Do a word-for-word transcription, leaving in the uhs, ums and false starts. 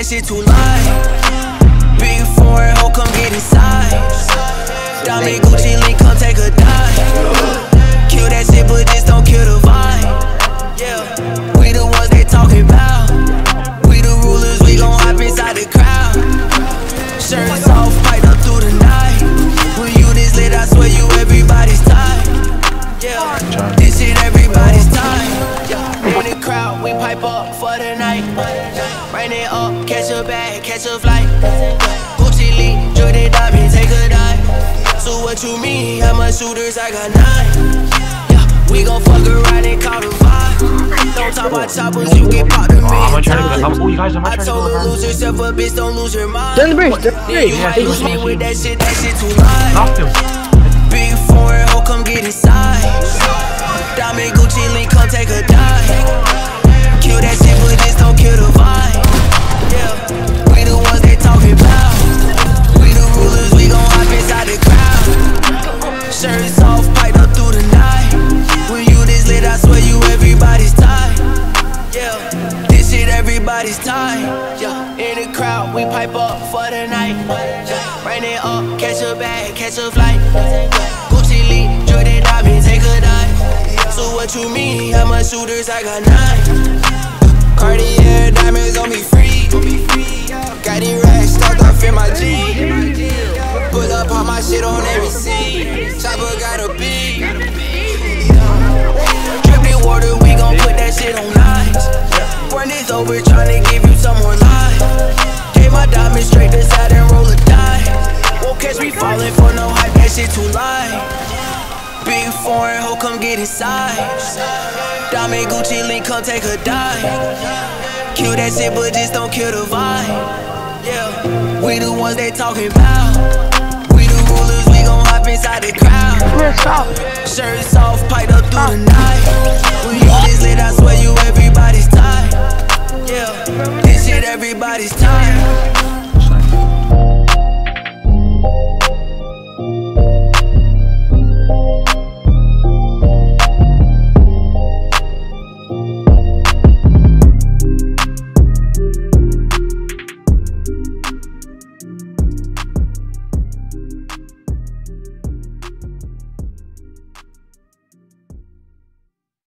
shit too light. Big foreign hoe, come get inside. Diamond Gucci link, come take a dive. Kill that shit, but just don't kill the vibe. Yeah, we the ones they talking about. We the rulers, we gon' hop inside the crowd. Shirts off, fight up through the night. When you this lit, I swear you everybody's tight. Yeah, this shit everybody's tight. Yeah, in the crowd, we pipe up for the night. Rain it up, catch a bag, catch a flight. Gucci link, Jordan diamond, take a dive. So what you mean? How much shooters? I got nine. Yeah, we gon' fuck around and call the vibe. Don't talk about choppers, you get popped a million times. I told her lose yourself a bitch, don't lose your mind. Turn the bridge, turn the bridge. You might lose me with that shit, that shit too light. Big foreign hoe, come get inside. Diamond Gucci link, come take a dive. Kill that shit, but just don't kill the vibe. Yeah, we the ones they talking about. We the rulers, we gon' hop inside the crowd. Shirts off, pipe up through the night. When you this lit, I swear you everybody's tight. Yeah, this shit everybody's tight. Yeah, in the crowd, we pipe up for the night. Rain it up, catch a bag, catch a flight. Gucci link, Jordan diamond, take a dive. So what you mean? How much shooters? I got nine. Cartier diamonds on me free. Got these racks stuck up in my G. Put up all my shit on every seat. Chopper got a beat. Dripping water, we gon' put that shit on ice. Run this over, tryna give you some more life. Gave my diamonds straight to side and roll a die. Won't catch me falling for no hype, that shit too light. Big foreign hoe, come get inside. Diamond Gucci link, come take a dive. Kill that shit, but just don't kill the vibe. Yeah, we the ones they talking about. We the rulers, we gon' hop inside the crowd. Shirts off, pipe up through the night.